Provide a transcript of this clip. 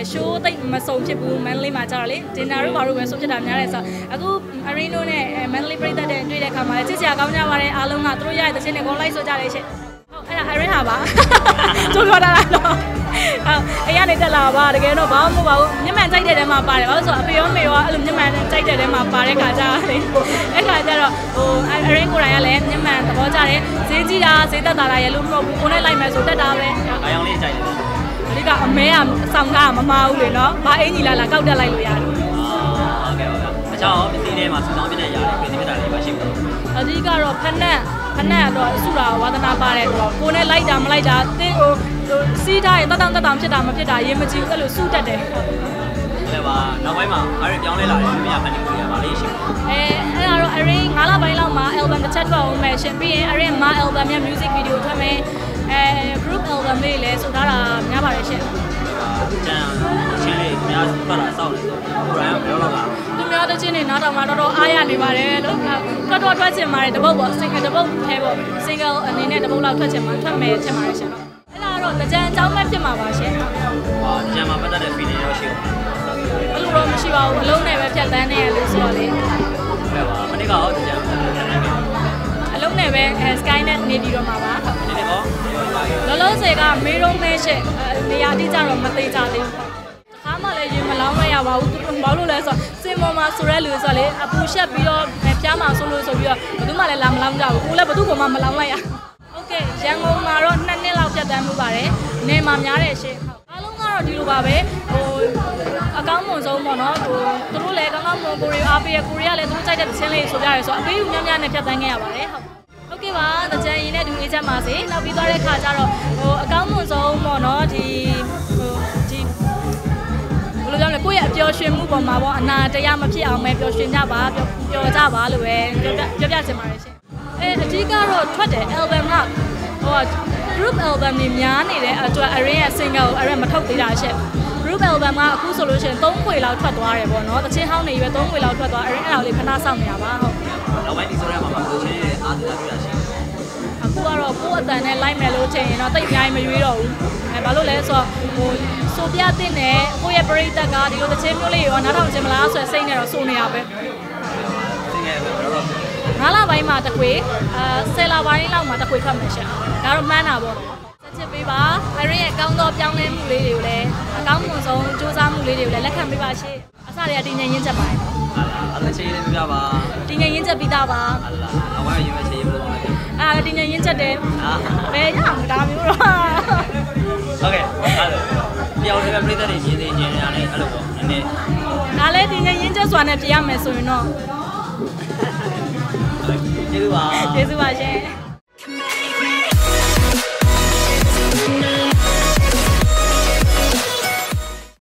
ရှိုးသိပ်မစုံဖြစ်ဘူးမန္တလေးမှာကျတော့လေဒင်နာတို့ဘာလို့ပဲဆိုဖြစ်တာများတယ်ဆိုအခုအရင်းတို့နဲ့မန္တလေးပြည်သက်တဲ့တွေ့တဲ့ခါမှာချစ်စရာကောင်းကြပါတယ်အားလုံးကသူတို့ရတဲ့သချင်းတွေကိုလိုက်ဆိုကြတယ်ရှင်ဟုတ်အဲ့ဒါအရင်းဟာပါကျိုးပြောတာလားတော့အေးရနေတက်လာပါတကယ်တော့ဘာမှမဟုတ်ပါဘူးမျက်မှန်ကြိုက်တဲ့တဲမှာပါတယ်ဘာလို့ဆိုအဖေရောမေရောအဲ့လိုမျက်မှန်ကြိုက်တဲ့တဲမှာပါတဲ့ခါကျလေအဲ့ခါကျတော့ဟိုအရင်းကိုယ်တိုင်ကလည်းမျက်မှန်သဘောကျတယ်ဈေးကြီးတာဈေးသက်သာတာရလို့မဟုတ်ဘူးကိုနဲ့လိုက်မယ်ဆိုတက်တာပဲအယောင်လေးကြိုက်တယ်အဓိကအမဲကစောင်းကားမမဘူးလေနော်ဘာအင်ကြီးလာကောက်တက်လိုက်လို့ရတယ်ဟုတ်ကဲ့အချောင်းပစ္စည်းတွေမှာစူဆောင်းပြတဲ့ຢာတွေပြင်ပြတာလေးပါရှိဘူးအဓိကတော့ဖက်နက်တော့အစုတာဝါသနာပါတယ်ကိုနဲ့လိုက်တာမလိုက်တာတင်းဟိုစီးထားရင်တက်တောင်ဖြစ်တာမဖြစ်တာရေးမကြည့်ဘူးအဲ့လိုစူးတက်တယ်ဟုတ်ပါနောက်ပိုင်းမှာအရင်ပြောင်းလဲလာတယ်မြင်ရဖန်တီးလို့ရပါလိမ့်ရှင်အဲ့ဒါတော့အရင်9လပိုင်းလောက်မှာ album တစ်ချက်ထွက်အောင်မယ်ရှင်ပြီးရင်အရင်မှာ album ရဲ့ music video ထွက်မယ်group album လေးလည်းဆိုထားတာများပါတယ်ရှင်ကျန်ချင်းလေးများပတ်လာစောက်နေတော့ကိုရိုင်းဘယ်လိုလုပ်သူများတဲ့ချင်းတွေနားထောင်မှာတော်အားရနေပါတယ်လို့တော်ထွက်ချင်ပါတယ်တပုတ်ပေါ့ single တပုတ်ထဲပေါ့ single အနေနဲ့တပုတ်လောက်ထွက်ချင်မှာထွက်မယ်ချင်ပါတယ်ရှင်အဲ့ဒါတော့ကြံအကြောင်းပဲဖြစ်မှာပါရှင်ကြံမှာပတ်သက်တဲ့ feeling ရောရှိဘူးအဲ့လိုတော့မရှိပါဘူးအလုံးနဲ့ပဲဖြတ်တန်းနေရလို့ဆိုတော့လေဟုတ်ပါမနေ့ကဟောကြံအလုံးနဲ့ပဲ sky နဲ့နေပြီးတော့မှာပါဒီနေ့ကောလောလောဆယ်ကမေးတော့မဲရှက်နေရာတိကျတော့မသိကြသေးဘူးတခါမှလည်းရင်မလောင်းမရပါဘူးသူတို့ဘာလို့လဲဆိုတော့စင်ပေါ်မှာဆိုရဲလူဆိုလေအပူရှက်ပြီးတော့ဖျားမှာဆိုလို့ဆိုပြီးတော့ဘယ်သူမှလည်းလာမလောင်းကြဘူးကိုလည်းဘယ်သူမှမလောင်းလိုက်ရဟုတ်ကဲ့ရန်ကုန်မှာတော့2နှစ်လောက်ပြတ်တန်းမှုပါတယ်နေမှာများတယ်ရှင်အားလုံးကတော့ဒီလိုပါပဲဟိုအကောင်းမွန်ဆုံးပေါ့နော်ဟိုသူတို့လည်းကောင်းမွန်ကိုရီအားပေးရကိုရီးယားလည်းသူတို့ကြိုက်တဲ့ချင်းလေးဆိုကြရဲဆိုအပေးယူများနဲ့ပြတ်တန်းခဲ့ရပါတယ်ဟုတ်ကဲ့ပါတကြံရင်နဲ့ဒူအေးချက်ပါစေနောက်ပြီးသွားတဲ့ခါကျတော့ဟိုအကောင်းမွန်ဆုံးပေါ့နော်ဒီဘယ်လိုကြောင့်လဲကိုယ့်ရဲ့အပျော်ရွှင်မှုပေါ်မှာပေါ့အနာတရားမဖြစ်အောင်ပဲပျော်ရွှင်ကြပါပျော်ကြပါလို့ပဲပြောပြချင်ပါတယ်ရှင်အဓိကတော့ထွက်တယ် album ကဟို group album တွေများနေတဲ့အတွက်အရင်ရဲ့ single ကိုအရင်မထုတ်သေးတာရှင့် group album ကအခုဆိုလို့ရှိရင်3ခွေလောက်ထွက်သွားတယ်ပေါ့နော်တချင်းဟောင်းနေရွယ်3ခွေလောက်ထွက်သွားအရင်အဲ့ဒါလေးခဏစောင့်နေတာပါဟုတ်နောက်ပိုင်းဒီဆိုရမှာပါချင်းရဲ့အားသာတွေ့ရရှိအခုကတော့ကိုယ့်အတန်နဲ့လိုက်မယ်လို့ထင်ရင်တော့တိတ်အများကြီးမရွေးတော့ဘူးဘာလို့လဲဆိုတော့ဟိုဆိုပြတဲ့နဲ့ကိုယ့်ရဲ့ပရိသတ်ကဒီလိုတချင်းမျိုးလေးရောနားထောင်ချင်မလားဆိုတဲ့စိတ်နဲ့တော့စိုးနေရပဲ9လပိုင်းမှာတခွေ10လပိုင်းလောက်မှာတခွေထွက်မယ်ရှင်ဒါတော့မှန်းတာပေါ့ဆက်ချစ်ပေးပါအရင်ရဲ့အကောင်းသောပြောင်းလဲမှုလေးတွေကိုလည်းအကောင်းမွန်ဆုံးစူးစမ်းမှုလေးတွေကိုလည်းလက်ခံပေးပါရှင်အစတွေကတင်ငင်ရင်းချက်ပါတယ်အဲ့ဒါချင်းလေးပြပါတင်ငင်ရင်းချက်ပြီးသားပါနောက်ပိုင်းရွေးချယ်ရေးလို့လုပ်တယ်တင်ငင်ရင်းချက်တယ်ဘယ်ရမှာဒါမျိုးတော့ဟုတ်ကဲ့အဲ့လိုပြောင်းလဲပြည်သက်တွေရင်းနေခြင်းရတယ်အဲ့လိုပေါ့နည်းနည်းဒါလည်းတင်ငင်ရင်းချက်စွာနဲ့ပြရမယ်ဆိုရင်တော့ကျေးဇူးပါကျေးဇူးပါရှင်